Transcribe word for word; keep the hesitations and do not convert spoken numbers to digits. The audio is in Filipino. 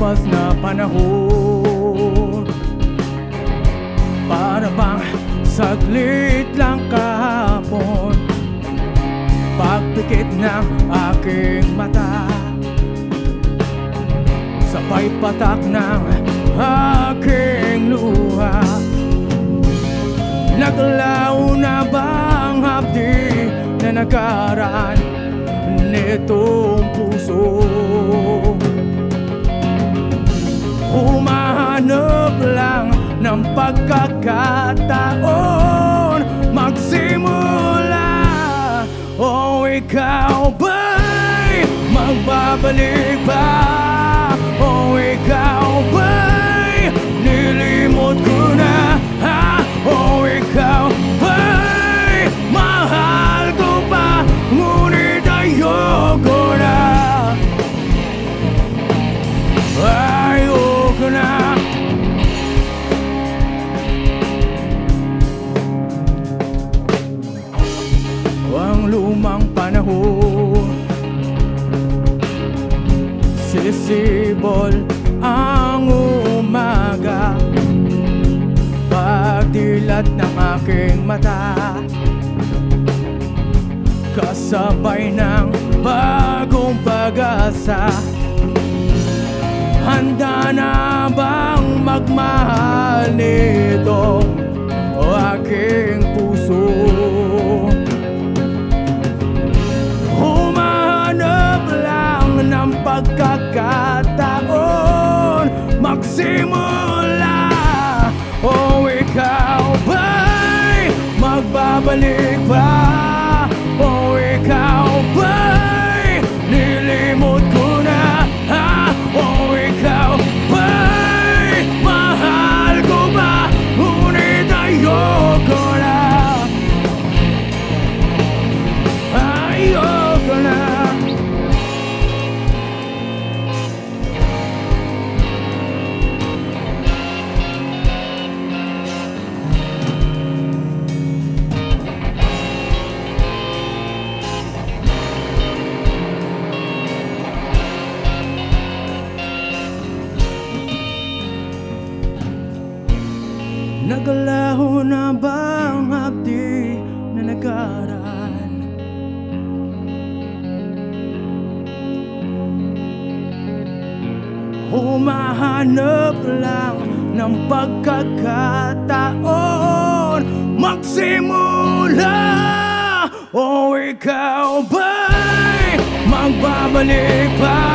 lumilipas na panahon. Para bang saglit lang kahapon, pagpikit ng aking mata, sabay patak ng aking luha. Naglaho na bang hapdi na nakaraan nitong puso? Humahanap lang ng pagkakataon magsimula. O ikaw ba'y magbabalik ba? O ikaw ba'y nilimot ko na? Ha? O ikaw ba'y mahal ko pa? Ngunit ayoko na. Ayoko na. Ang lumang panahon, sisibol ang umaga, pagdilat ng aking mata, kasabay ng bagong pag-asa. Handa na bang magmahal nitong aking puso? Humahanap lang ng pagkakataon magsimula. O ikaw ba'y magbabalik ba? O ikaw ba'y nilimot ko na? Ha? O ikaw ba'y mahal ko ba? Ngunit ayoko na. Ayoko na. Naglaho na bang hapdi na nakaraan? Humahanap lang ng pagkakataon magsimula. O ikaw ba'y magbabalik pa?